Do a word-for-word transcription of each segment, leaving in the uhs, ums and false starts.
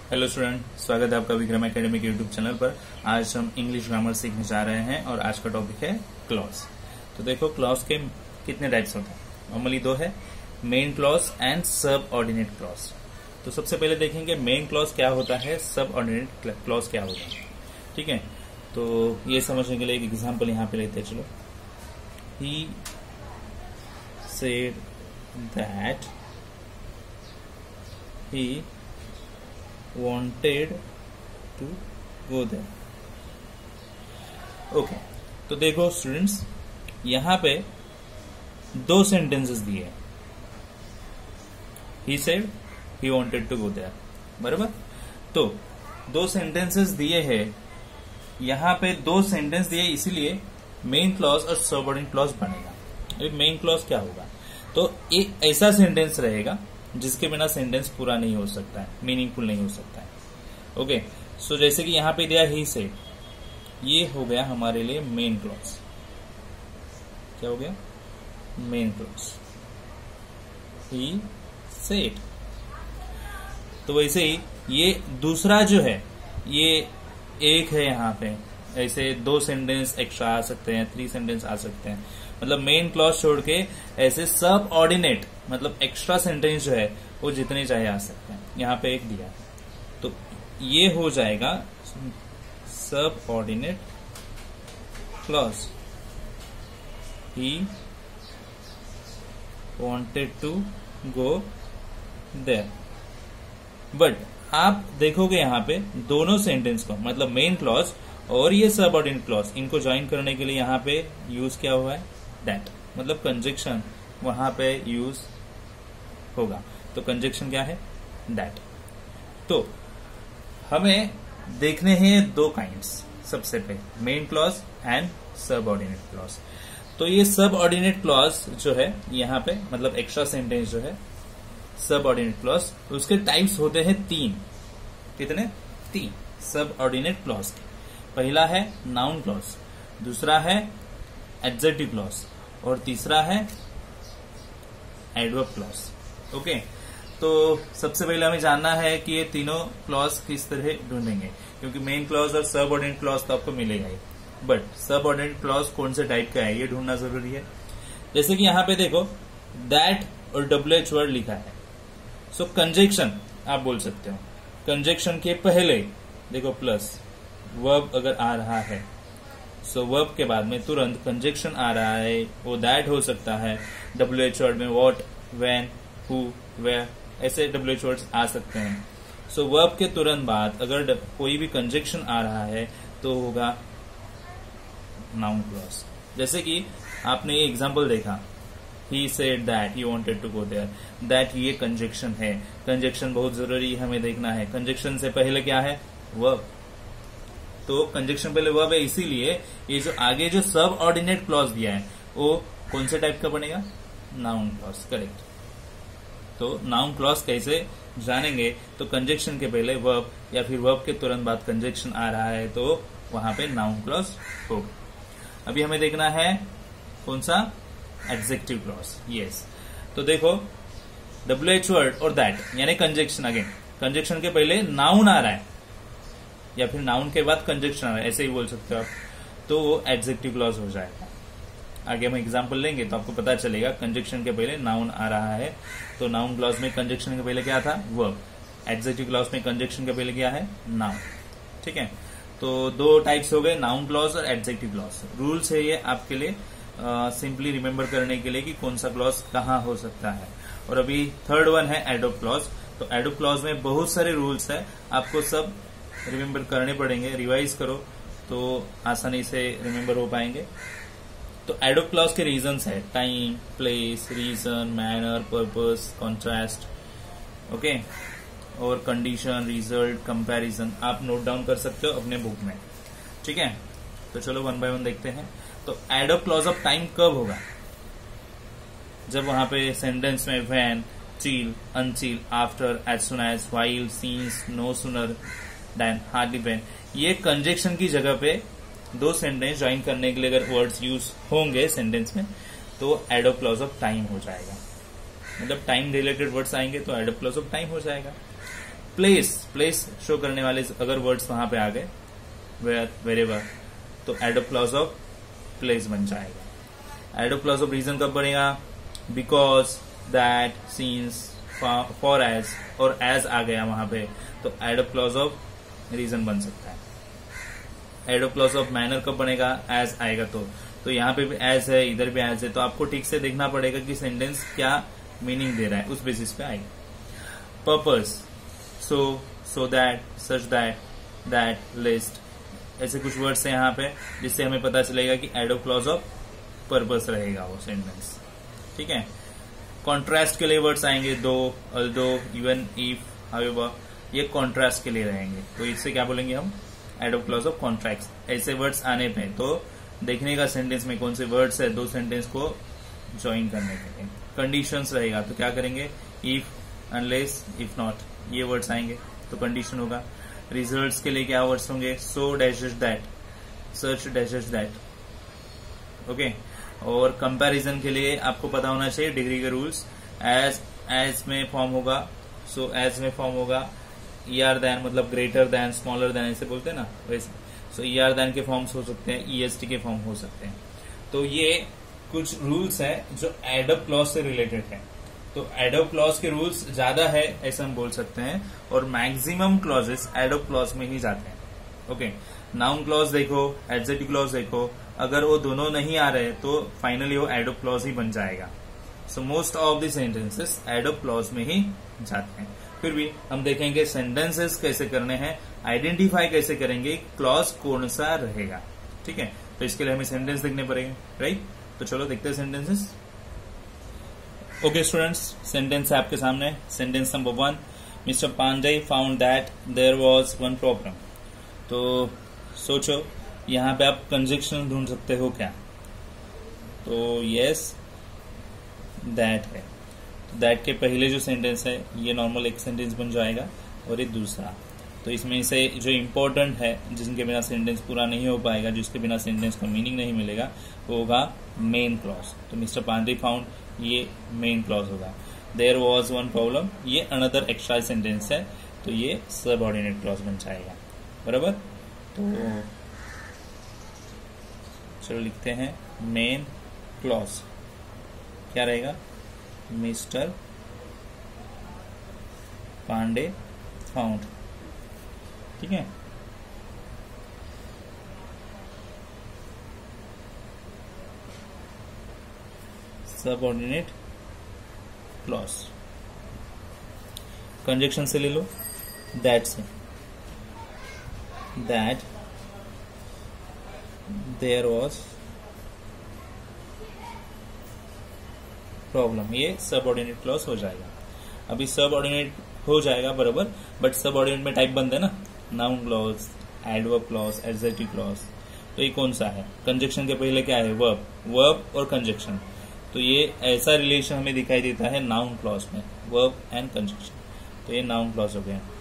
Hello student, स्वागत है आपका विक्रम एकेडमी के यूट्यूब चैनल पर। आज हम इंग्लिश ग्रामर सीखने जा रहे हैं और आज का टॉपिक है क्लॉज। तो देखो, क्लॉज के कितने टाइप्स होते हैं। नॉर्मली दो है, main clause and subordinate clause. तो सबसे पहले देखेंगे मेन क्लॉज क्या होता है, सब ऑर्डिनेट क्लॉज क्या होगा। ठीक है, तो ये समझने के लिए एक एग्जाम्पल यहाँ पे लेते हैं। चलो, he said that he wanted to go there. Okay, तो देखो स्टूडेंट्स, यहां पे दो सेंटेंसेस दिए हैं। he said he wanted to go there, बराबर। तो दो सेंटेंसेस दिए हैं, यहां पे दो सेंटेंस दिए, इसीलिए मेन क्लॉज और सबऑर्डिनेट क्लॉज बनेगा। अभी मेन क्लॉज क्या होगा, तो एक ऐसा सेंटेंस रहेगा जिसके बिना सेंटेंस पूरा नहीं हो सकता है, मीनिंगफुल नहीं हो सकता है। ओके, सो जैसे कि यहां पे दिया ही सेड, ये हो गया हमारे लिए मेन क्लॉज। क्या हो गया? Main clause, he said. तो वैसे ही ये दूसरा जो है, ये एक है, यहां पे ऐसे दो सेंटेंस एक्स्ट्रा आ सकते हैं, थ्री सेंटेंस आ सकते हैं। मतलब मेन क्लॉज छोड़ के ऐसे सब ऑर्डिनेट मतलब एक्स्ट्रा सेंटेंस जो है वो जितने चाहे आ सकते हैं। यहां पे एक दिया, तो ये हो जाएगा subordinate clause. He wanted to go there. But आप देखोगे यहां पे दोनों सेंटेंस को, मतलब मेन क्लॉज और ये सब ऑर्डिनेट क्लॉज, इनको ज्वाइन करने के लिए यहां पे यूज क्या हुआ है, दैट, मतलब कंजक्शन वहां पे यूज होगा। तो कंजक्शन क्या है, दैट। तो हमें देखने हैं दो काइंड्स। सबसे पहले main clause and subordinate clause. तो ये सब ऑर्डिनेट क्लॉज जो है यहां पे, मतलब एक्स्ट्रा सेंटेंस जो है सब ऑर्डिनेट क्लॉज, उसके टाइप्स होते हैं तीन। कितने? तीन सब ऑर्डिनेट क्लॉज के। पहला है नाउन क्लॉज, दूसरा है एडजेक्टिव क्लॉज और तीसरा है एडवर्ब क्लॉज। ओके, तो सबसे पहले हमें जानना है कि ये तीनों क्लॉज किस तरह ढूंढेंगे, क्योंकि मेन क्लॉज और सब ऑर्डिनेट क्लॉज तो आपको मिलेगा ही, बट सब ऑर्डिनेट क्लॉज कौन से टाइप का है ये ढूंढना जरूरी है। जैसे कि यहां पे देखो, दैट और डब्ल्यू एच वर्ड लिखा है, सो कंजक्शन आप बोल सकते हो। कंजक्शन के पहले देखो प्लस वर्ब अगर आ रहा है, सो so, वर्ब के बाद में तुरंत कंजक्शन आ रहा है, वो दैट हो सकता है। डब्ल्यू एच वर्ड में व्हाट, व्हेन, हु, वेयर, ऐसे डब्ल्यू एच वर्ड्स आ सकते हैं। सो so, वर्ब के तुरंत बाद अगर कोई भी कंजक्शन आ रहा है तो होगा नाउन क्लॉज। जैसे कि आपने ये एग्जांपल देखा, he said that he wanted to go there. That ये कंजक्शन है, कंजक्शन बहुत जरूरी हमें देखना है। कंजक्शन से पहले क्या है, वर्ब। तो कंजक्शन पहले वर्ब है, इसीलिए ये जो आगे जो सब ऑर्डिनेट क्लॉज दिया है वो कौन से टाइप का बनेगा, नाउन क्लॉज। करेक्ट। तो नाउन क्लॉज कैसे जानेंगे, तो कंजक्शन के पहले वर्ब या फिर वर्ब के तुरंत बाद कंजक्शन आ रहा है तो वहां पे नाउन क्लॉज होगा। अभी हमें देखना है कौन सा, एडजेक्टिव क्लॉज। यस, तो देखो डब्ल्यू एच वर्ड और दैट यानी कंजक्शन, अगेन कंजक्शन के पहले नाउन आ रहा है या फिर नाउन के बाद कंजक्शन आ रहा है, ऐसे ही बोल सकते हो आप, तो वो एडजेक्टिव क्लॉज हो जाएगा। आगे हम एग्जांपल लेंगे तो आपको पता चलेगा। कंजक्शन के पहले नाउन आ रहा है तो नाउन क्लॉज में कंजक्शन के पहले क्या था, वर्ब। एडजेक्टिव क्लॉज में कंजक्शन के पहले क्या है, नाउन। ठीक है, तो दो टाइप्स हो गए, नाउन क्लॉज और एडजेक्टिव क्लॉज। रूल्स है ये आपके लिए सिंपली रिमेम्बर करने के लिए कि कौन सा क्लॉज कहाँ हो सकता है। और अभी थर्ड वन है एडवर्ब क्लॉज। तो एडवर्ब क्लॉज में बहुत सारे रूल्स है, आपको सब रिमेम्बर करने पड़ेंगे। रिवाइज करो तो आसानी से रिमेम्बर हो पाएंगे। तो एडवर्ब क्लॉज के रीजंस है time, place, reason, manner, purpose, contrast, okay, और कंडीशन, रिजल्ट, कंपैरिजन आप नोट डाउन कर सकते हो अपने बुक में। ठीक है, तो चलो वन बाय वन देखते हैं। तो एडवर्ब क्लॉज ऑफ टाइम कब होगा, जब वहां पे सेंटेंस में when, till, until, after, as soon as, while, since, no sooner than, hardly when, ये कंजक्शन की जगह पे दो सेंटेंस ज्वाइन करने के लिए अगर वर्ड्स यूज होंगे सेंटेंस में तो एडवर्ब क्लॉज ऑफ टाइम हो जाएगा। मतलब टाइम रिलेटेड वर्ड्स आएंगे तो एडवर्ब क्लॉज ऑफ टाइम हो जाएगा। प्लेस प्लेस शो करने वाले अगर वर्ड्स वहां पे आ गए वेरेवर, तो एडवर्ब क्लॉज ऑफ प्लेस बन जाएगा। एडवर्ब क्लॉज ऑफ रीजन कब बनेगा? Because, that, since, for, as, और एज आ गया वहां पे, तो एडवर्ब क्लॉज ऑफ रीजन बन सकता है। एडवर्ब क्लॉज ऑफ मैनर कब बनेगा? एज आएगा तो तो यहाँ पे भी एज है, इधर भी एज है, तो आपको ठीक से देखना पड़ेगा कि सेंटेंस क्या मीनिंग दे रहा है, उस बेसिस पे आएगा। Purpose, so, so that, such that, that, list, ऐसे कुछ वर्ड्स हैं यहाँ पे जिससे हमें पता चलेगा कि एडवर्ब क्लॉज ऑफ पर्पस रहेगा वो सेंटेंस। ठीक है। कॉन्ट्रास्ट के लिए वर्ड्स आएंगे though, although, even, if, however, ये कॉन्ट्रास्ट के लिए रहेंगे, तो इससे क्या बोलेंगे हम? Adverb clause of contrast. ऐसे वर्ड्स आने पे तो देखने का सेंटेंस में कौन से वर्ड्स है, दो सेंटेंस को ज्वाइन करने के लिए। कंडीशंस रहेगा तो क्या करेंगे? इफ, अनलेस, इफ नॉट, ये वर्ड्स आएंगे तो कंडीशन होगा। रिजल्ट्स के लिए क्या वर्ड्स होंगे? सो डैशेस दैट, सर्च डैशेस दैट, ओके। और कंपैरिजन के लिए आपको पता होना चाहिए डिग्री के रूल्स। एज, एज में फॉर्म होगा, सो एज में फॉर्म होगा, ई आर दैन मतलब ग्रेटर दैन, स्मॉलर दैन ऐसे बोलते हैं ना, वैसे। सो ई आर दैन के फॉर्म्स हो सकते हैं, ई एस टी के फॉर्म हो सकते हैं। तो ये कुछ रूल्स है जो एडवर्ब क्लॉज से रिलेटेड है। तो एडवर्ब क्लॉज के रूल्स ज्यादा है ऐसा हम बोल सकते हैं, और मैक्सिमम क्लॉजेस एडवर्ब क्लॉज में ही जाते हैं। ओके, नाउन क्लॉज देखो, एडजेक्टिव क्लॉज देखो, अगर वो दोनों नहीं आ रहे तो फाइनली वो एडवर्ब क्लॉज ही बन जाएगा। So most of the sentences adverb clause में ही जाते हैं। फिर भी हम देखेंगे सेंटेंसेस कैसे करने हैं, आइडेंटिफाई कैसे करेंगे क्लॉज कौन सा रहेगा। ठीक है, तो इसके लिए हमें सेंटेंस देखने पड़ेंगे, राइट। तो चलो देखते हैं सेंटेंसेस। ओके स्टूडेंट्स, सेंटेंस है आपके सामने। Sentence number one, mister Pandey found that there was one problem. तो सोचो यहाँ पे आप कंजक्शन ढूंढ सकते हो क्या? तो यस, दैट है। दैट के पहले जो सेंटेंस है ये नॉर्मल एक सेंटेंस बन जाएगा, और ये दूसरा। तो इसमें से जो इम्पोर्टेंट है, जिसके बिना सेंटेंस पूरा नहीं हो पाएगा, जिसके बिना सेंटेंस का मीनिंग नहीं मिलेगा, वो होगा मेन क्लॉज। तो मिस्टर पांडे फाउंड, ये मेन क्लॉज होगा। देयर वाज वन प्रॉब्लम, ये अनदर एक्स्ट्रा सेंटेंस है, तो ये सबऑर्डिनेट क्लॉज बन जाएगा। बराबर। तो चलो लिखते हैं मेन क्लॉज क्या रहेगा? Mister Pandey found. ठीक है, सबऑर्डिनेट क्लॉज। कंजक्शन से ले लो, दैट से, दैट देयर वाज प्रॉब्लम, ये सबऑर्डिनेट क्लॉज हो जाएगा। अभी सबऑर्डिनेट हो जाएगा बराबर, बट सबऑर्डिनेट में टाइप बनते हैं ना, noun clause, adverb clause, adjective clause. तो ये कौन सा है? कंजक्शन के पहले क्या है? वर्ब, वर्ब और कंजक्शन। तो ये ऐसा रिलेशन हमें दिखाई देता है नाउन क्लॉज में, वर्ब एंड कंजक्शन। तो ये नाउन क्लॉज हो गया।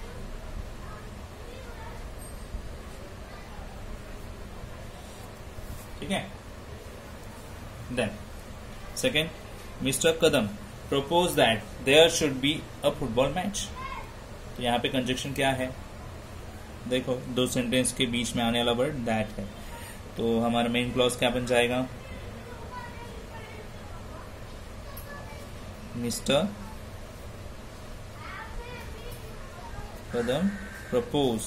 ठीक है। Then second, mister Kadam propose that there should be a football match. तो यहाँ पे कंजक्शन क्या है? देखो, दो सेंटेंस के बीच में आने वाला वर्ड दैट है, तो हमारा मेन क्लॉज क्या बन जाएगा? Mister Kadam propose,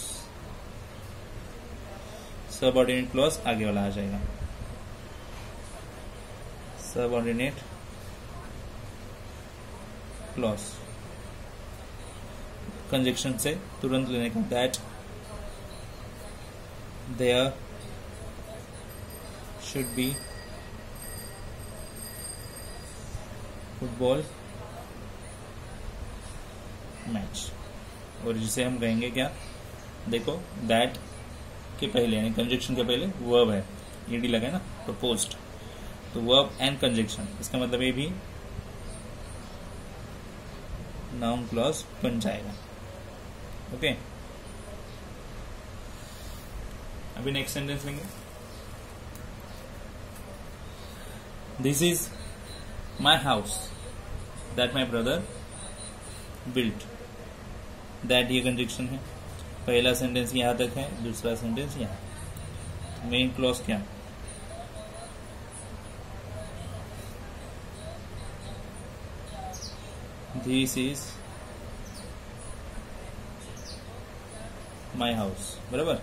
subordinate clause आगे वाला आ जाएगा, सबऑर्डिनेट क्लॉज। कंजक्शन से तुरंत लेने का, that there should be football match. और जिसे हम कहेंगे क्या? देखो, दैट के पहले यानी कंजक्शन के पहले वर्ब है, ईडी लगा है ना, प्रपोज्ड, तो वर्ब एंड कंजक्शन, इसका मतलब ये भी नाउन क्लॉज बन जाएगा। ओके, अभी नेक्स्ट सेंटेंस लेंगे। This is my house that my brother built. That ये कंजक्शन है। पहला सेंटेंस यहां तक है, दूसरा सेंटेंस यहां। मेन क्लॉज क्या? दिस इज माई हाउस, बराबर।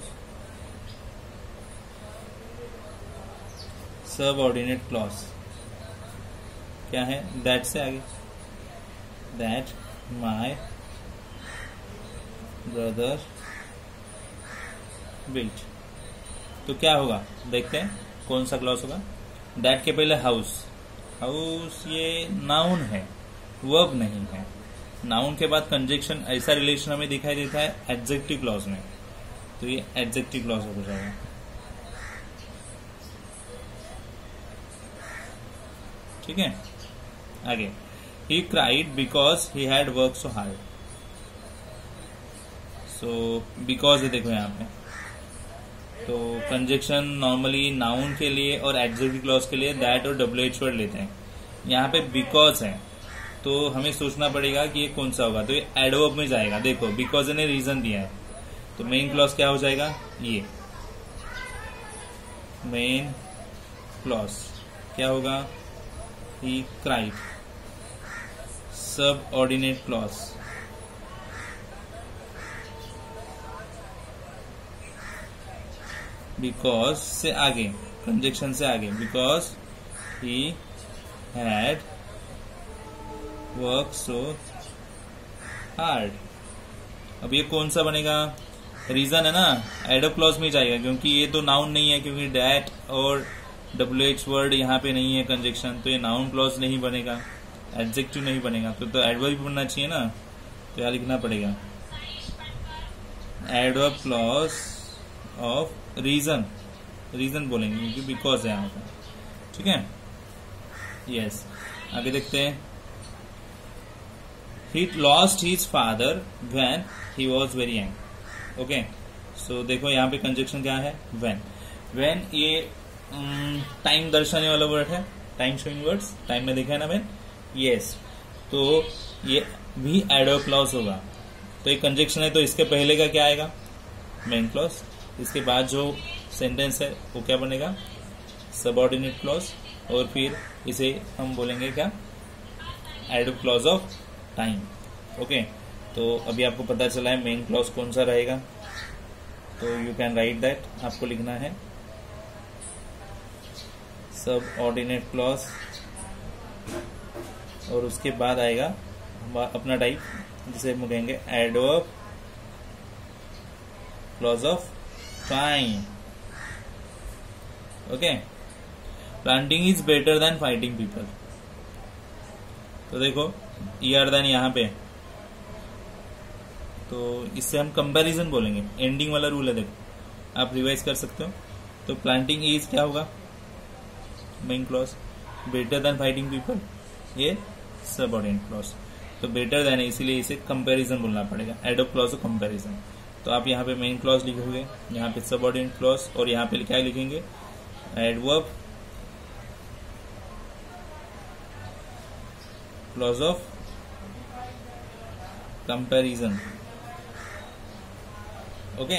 सबऑर्डिनेट क्लॉज क्या है? दैट से आगे, दैट माई ब्रदर बिल्ट। तो क्या होगा देखते हैं कौन सा क्लॉज होगा। दैट के पहले हाउस, हाउस ये नाउन है, वर्ब नहीं है। नाउन के बाद कंजक्शन, ऐसा रिलेशन हमें दिखाई देता है एडजेक्टिव क्लॉज में, तो ये एडजेक्टिव क्लॉज हो जाएगा। ठीक है, आगे। He cried because he had work so hard. So because है देखो यहाँ पे, तो कंजक्शन नॉर्मली नाउन के लिए और एडजेक्टिव क्लॉज के लिए दैट और डब्ल्यू एच वर्ड लेते हैं। यहाँ पे बिकॉज है तो हमें सोचना पड़ेगा कि ये कौन सा होगा, तो ये एडवर्ब में जाएगा। देखो बिकॉज ने रीजन दिया है, तो मेन क्लॉज क्या हो जाएगा? ये मेन क्लॉज क्या होगा? He cried. Subordinate clause because से आगे, कंजक्शन से आगे, because he had work so hard. अब ये कौन सा बनेगा? रीजन है ना, एडवर्ब क्लॉज में जाएगा, क्योंकि ये तो नाउन नहीं है, क्योंकि डैट और डब्ल्यू एच वर्ड यहाँ पे नहीं है कंजक्शन, तो ये नाउन क्लॉज नहीं बनेगा, एडजेक्टिव नहीं बनेगा। तो, तो एडवर्ब भी बनना चाहिए ना, तो यहाँ लिखना पड़ेगा adverb clause of reason. Reason बोलेंगे क्योंकि बिकॉज है यहाँ पे। ठीक है, यस। आगे देखते हैं। He lost his father when he was very young. Okay, so देखो यहाँ पे कंजक्शन क्या है? when. when ये टाइम um, दर्शाने वाला वर्ड है, टाइम शोइंग वर्ड्स, टाइम में देखा है ना when? yes. तो ये भी एडवर्ब क्लॉज होगा। तो ये कंजक्शन है, तो इसके पहले का क्या आएगा? Main clause. इसके बाद जो सेंटेंस है वो क्या बनेगा? Subordinate clause. और फिर इसे हम बोलेंगे क्या? Adverb clause of time. Okay, तो अभी आपको पता चला है मेन क्लॉज कौन सा रहेगा, तो यू कैन राइट दैट। आपको लिखना है सब ऑर्डिनेट क्लॉज, और उसके बाद आएगा अपना टाइप, जिसे हम कहेंगे adverb clause of time. Okay, planting is better than fighting people. तो देखो ईयर देन यहाँ पे, तो इससे हम कंपैरिजन बोलेंगे। एंडिंग वाला रूल है, देखो आप रिवाइज कर सकते हो। तो प्लांटिंग इज क्या होगा? Main clause. Better than fighting people ये सबऑर्डिनेट क्लॉज। तो बेटर देन है, इसीलिए इसे कंपैरिजन बोलना पड़ेगा, एडवर्ब क्लॉज ऑफ कंपैरिजन। तो आप यहाँ पे मेन क्लॉज लिखोगे, यहाँ पे सबऑर्डिनेट क्लॉज, और यहाँ पे क्या लिखेंगे? Adverb clause of comparison. Okay,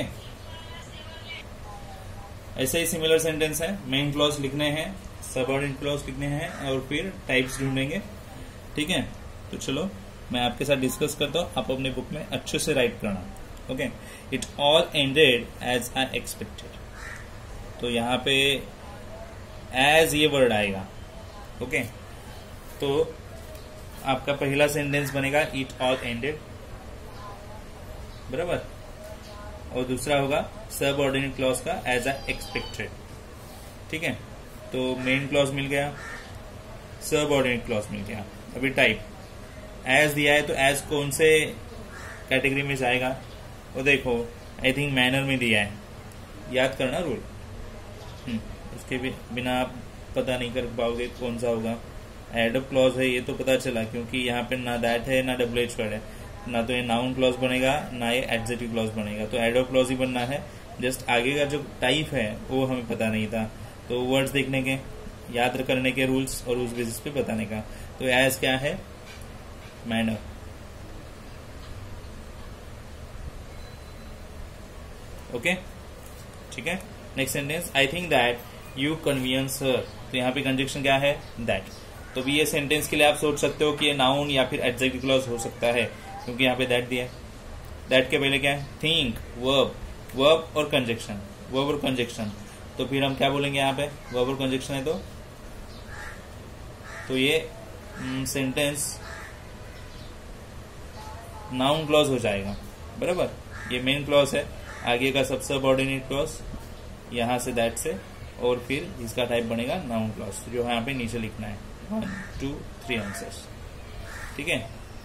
ऐसे ही सिमिलर सेंटेंस है। मेन क्लॉज लिखने हैं, सबऑर्डिनेट क्लॉज लिखने हैं, और फिर टाइप्स ढूंढेंगे। ठीक है, तो चलो मैं आपके साथ डिस्कस करता हूँ, आप अपने बुक में अच्छे से राइट करना। Okay, it all ended as I expected. तो यहाँ पे एज ये वर्ड आएगा। ओके, तो आपका पहला सेंटेंस बनेगा इट ऑल एंडेड, बराबर, और दूसरा होगा सबऑर्डिनेट क्लॉज का एज अ एक्सपेक्टेड। ठीक है, तो मेन क्लॉज मिल गया, सबऑर्डिनेट क्लॉज मिल गया। अभी टाइप एज दिया है, तो एज कौन से कैटेगरी में जाएगा? वो देखो आई थिंक मैनर में दिया है, याद करना रूल। उसके भी बिना आप पता नहीं कर पाओगे कौन सा होगा। एडवर्ब क्लॉज है ये तो पता चला, क्योंकि यहाँ पे ना दैट है ना डब्ल्यू एच वर्ड है, ना तो ये नाउन क्लॉज बनेगा ना ये एडजेक्टिव क्लॉज बनेगा, तो एडवर्ब क्लॉज ही बनना है। जस्ट आगे का जो टाइप है वो हमें पता नहीं था, तो वर्ड्स देखने के, याद करने के रूल्स, और उस बेसिस पे बताने का। तो एज क्या है? मैनर। ओके, ठीक है। Next sentence, I think that you convenience her. तो यहाँ पे कंजक्शन क्या है, दैट। तो भी ये सेंटेंस के लिए आप सोच सकते हो कि ये नाउन या फिर एडजेक्टिव क्लॉज हो सकता है, क्योंकि यहाँ पे दैट दिया है। दैट के पहले क्या है, थिंक, वर्ब, वर्ब और कंजक्शन, वर्ब और कंजक्शन। तो फिर हम क्या बोलेंगे यहाँ पे, वर्ब और कंजक्शन है तो तो ये सेंटेंस नाउन क्लॉज हो जाएगा, बराबर। ये मेन क्लॉज है, आगे का सब सबऑर्डिनेट क्लॉज यहां से दैट से, और फिर इसका टाइप बनेगा नाउन क्लॉज, जो यहाँ पे नीचे लिखना है, वन टू थ्री आंसर्स, ठीक है।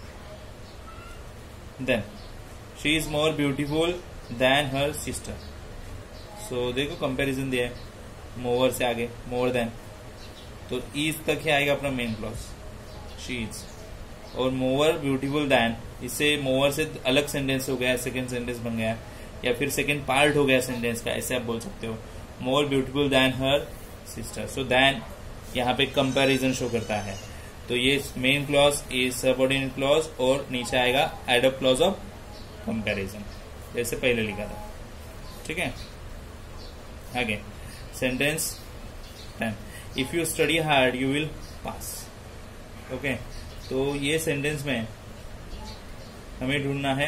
Then she is more beautiful than her sister. So देखो कंपैरिजन दिया है, मोर से आगे मोर देन, तो इज तक ही आएगा अपना मेन क्लॉज, शी इज। और मोर ब्यूटीफुल देन, इससे मोर से अलग सेंटेंस हो गया, सेकेंड सेंटेंस बन गया, या फिर सेकेंड पार्ट हो गया सेंटेंस का, ऐसे आप बोल सकते हो, more beautiful than her sister. So then यहाँ पे कंपैरिजन शो करता है, तो ये main clause is subordinate clause, और नीचे आएगा adverb clause of comparison, जैसे पहले लिखा था, ठीक है। आगे sentence ten, if you study hard you will pass. Okay, तो ये सेंटेंस में हमें ढूंढना है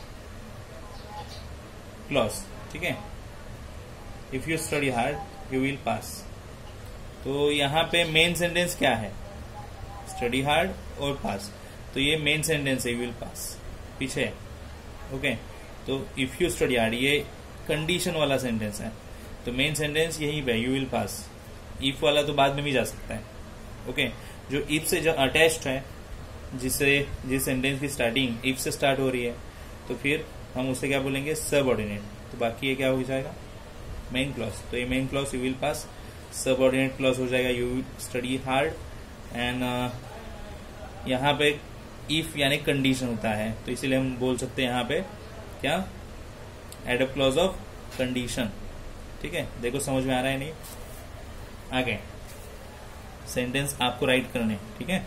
क्लॉज, ठीक है। If you study hard you will pass, तो यहाँ पे मेन सेंटेंस क्या है, स्टडी हार्ड और पास, तो ये मेन सेंटेंस है, यू विल पास पीछे, ओके। तो इफ यू स्टडी हार्ड ये कंडीशन वाला सेंटेंस है, तो मेन सेंटेंस यही पे, यू विल पास। इफ वाला तो बाद में भी जा सकता है, ओके। जो इफ से जो अटैच्ड है, जिससे जिस सेंटेंस की स्टार्टिंग इफ से स्टार्ट हो रही है, तो फिर हम उसे क्या बोलेंगे, सबऑर्डिनेट। तो बाकी ये क्या हो जाएगा, मेन क्लॉज। तो ये main clause you will pass, subordinate clause हो जाएगा यू स्टडी हार्ड, एंड यहाँ पे इफ यानी कंडीशन होता है, तो इसीलिए हम बोल सकते हैं यहाँ पे क्या, adverb clause of condition, ठीक है। देखो समझ में आ रहा है नहीं। आगे सेंटेंस आपको राइट करने, ठीक है।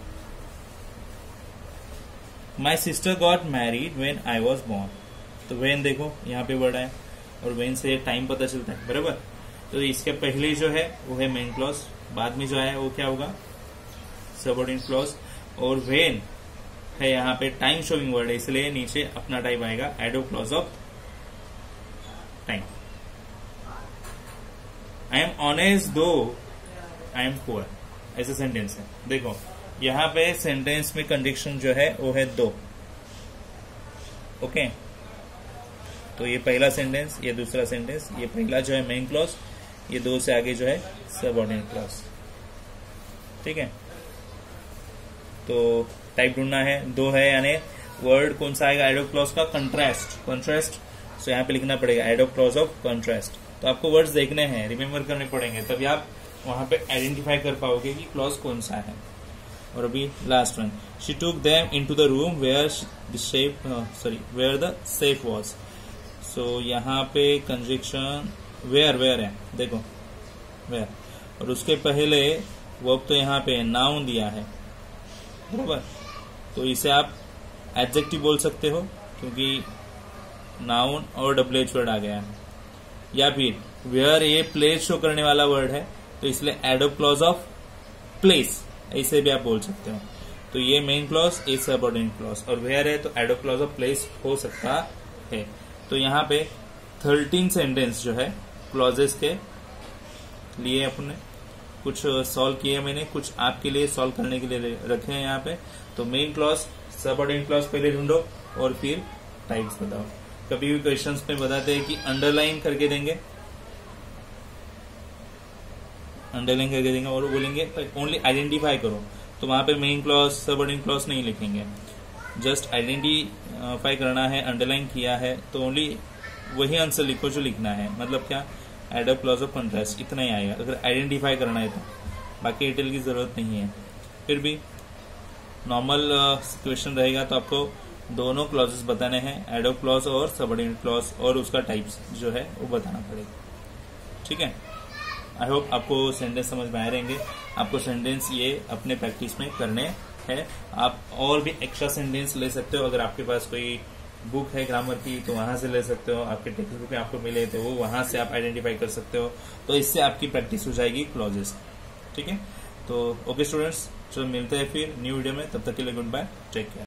My sister got married when I was born. तो वेन देखो यहाँ पे वर्ड है, और वेन से टाइम पता चलता है, बराबर। तो इसके पहले जो है वो है मेन क्लॉज, बाद में जो है वो क्या होगा, सबऑर्डिनेट क्लॉज। और वेन है यहाँ पे टाइम शोइंग वर्ड है, इसलिए नीचे अपना टाइप आएगा, adverb clause of time. I am honest though I am poor, ऐसा सेंटेंस है। देखो यहाँ पे सेंटेंस में कंडीशन जो है वो है दो, ओके। तो ये पहला सेंटेंस, ये दूसरा सेंटेंस, ये पहला जो है मेन क्लॉज, ये दो से आगे जो है सबऑर्डिनेट क्लॉज, ठीक है। तो टाइप ढूंढना है, दो है यानी वर्ड कौन सा आएगा, एड अप क्लॉज का कंट्रास्ट, कंट्रास्ट। सो यहाँ पे लिखना पड़ेगा adverb clause of contrast. तो आपको वर्ड्स देखने हैं, रिमेम्बर करने पड़ेंगे, तभी आप वहां पे आइडेंटिफाई कर पाओगे कि क्लॉज कौन सा है। और अभी last one, she took them into the room where the shape sorry where the safe was. So यहाँ पे कंजक्शन वेयर वेयर है, देखो वेयर, और उसके पहले वर्ब तो यहाँ पे नाउन दिया है, बराबर। तो इसे आप एडजेक्टिव बोल सकते हो, क्योंकि नाउन और डब्ल्यू एच वर्ड आ गया है, या फिर वेयर ये प्लेस शो करने वाला वर्ड है, तो इसलिए adverb clause of place, ऐसे भी आप बोल सकते हो। तो ये मेन क्लॉज, ये सबऑर्डिनेट क्लॉज, और वेयर है तो adverb clause of place हो सकता है। तो यहाँ पे थर्टीन सेंटेंस जो है क्लॉजेस के लिए अपने कुछ सॉल्व किए मैंने, कुछ आपके लिए सॉल्व करने के लिए रखे हैं यहाँ पे। तो मेन क्लॉज, सबऑर्डिनेट क्लॉज पहले ढूंढो, और फिर टाइप्स बताओ। कभी भी क्वेश्चंस में बताते हैं कि अंडरलाइन करके देंगे, अंडरलाइन करके देंगे, और बोलेंगे ओनली आइडेंटिफाई करो, तो वहां पे मेन क्लॉज सबऑर्डिनेट क्लॉज नहीं लिखेंगे, जस्ट आइडेंटिफाई करना है, अंडरलाइन किया है तो ओनली वही आंसर लिखो जो लिखना है। मतलब क्या, adverb clause of contrast, इतना ही आएगा अगर आइडेंटिफाई करना है तो, बाकी डिटेल की जरूरत नहीं है। फिर भी नॉर्मल क्वेश्चन रहेगा तो आपको दोनों क्लॉजेस बताने हैं, एड अप क्लॉज और सबऑर्डिनेट क्लॉज, और उसका टाइप्स जो है वो बताना पड़ेगा, ठीक है। आई होप आपको सेंटेंस समझ में आए रहेंगे। आपको सेंटेंस ये अपने प्रैक्टिस में करने हैं। आप और भी एक्स्ट्रा सेंटेंस ले सकते हो, अगर आपके पास कोई बुक है ग्रामर की तो वहां से ले सकते हो, आपके टेक्स्ट बुक में आपको मिले तो वो वहां से आप आइडेंटिफाई कर सकते हो। तो इससे आपकी प्रैक्टिस हो जाएगी क्लॉजेस। ठीक है, तो ओके स्टूडेंट्स, चलो मिलते हैं फिर न्यू वीडियो में, तब तक के लिए गुड बाय, टेक केयर।